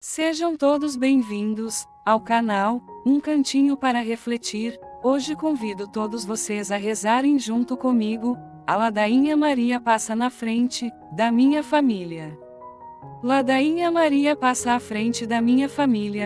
Sejam todos bem-vindos ao canal Um Cantinho para Refletir. Hoje convido todos vocês a rezarem junto comigo. A ladainha Maria passa na frente da minha família. Ladainha Maria passa à frente da minha família,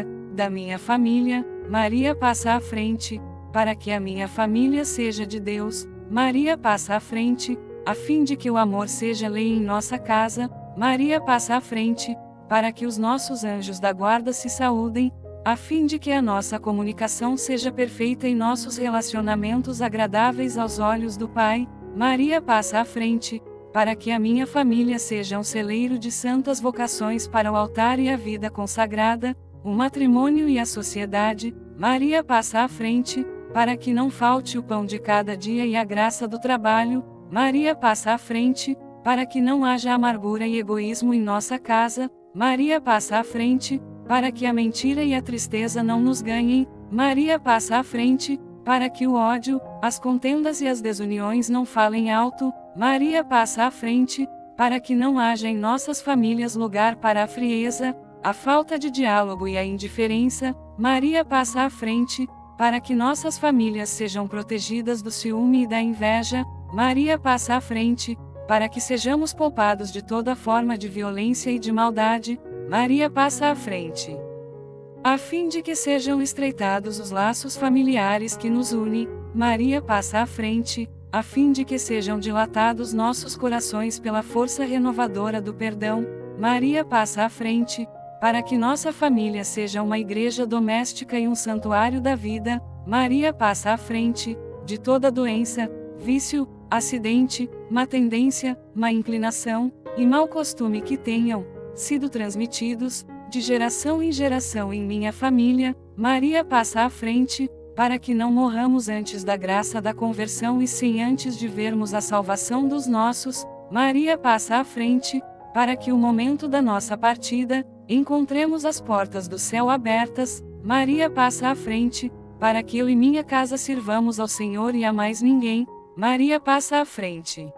Maria passa à frente, para que a minha família seja de Deus. Maria passa à frente, a fim de que o amor seja lei em nossa casa. Maria passa à frente, para que os nossos anjos da guarda se saúdem, a fim de que a nossa comunicação seja perfeita e nossos relacionamentos agradáveis aos olhos do Pai. Maria passa à frente, para que a minha família seja um celeiro de santas vocações para o altar e a vida consagrada, o matrimônio e a sociedade. Maria passa à frente, para que não falte o pão de cada dia e a graça do trabalho. Maria passa à frente, para que não haja amargura e egoísmo em nossa casa. Maria passa à frente, para que a mentira e a tristeza não nos ganhem. Maria passa à frente, para que o ódio, as contendas e as desuniões não falem alto. Maria passa à frente, para que não haja em nossas famílias lugar para a frieza, a falta de diálogo e a indiferença. Maria passa à frente, para que nossas famílias sejam protegidas do ciúme e da inveja. Maria passa à frente, para que sejamos poupados de toda forma de violência e de maldade. Maria passa à frente, a fim de que sejam estreitados os laços familiares que nos unem. Maria passa à frente, a fim de que sejam dilatados nossos corações pela força renovadora do perdão. Maria passa à frente, para que nossa família seja uma igreja doméstica e um santuário da vida. Maria passa à frente, de toda doença, vício, acidente, má tendência, má inclinação e mau costume que tenham sido transmitidos de geração em geração em minha família. Maria passa à frente, para que não morramos antes da graça da conversão e sim antes de vermos a salvação dos nossos. Maria passa à frente, para que o momento da nossa partida, encontremos as portas do céu abertas. Maria passa à frente, para que eu e minha casa sirvamos ao Senhor e a mais ninguém. Maria passa à frente,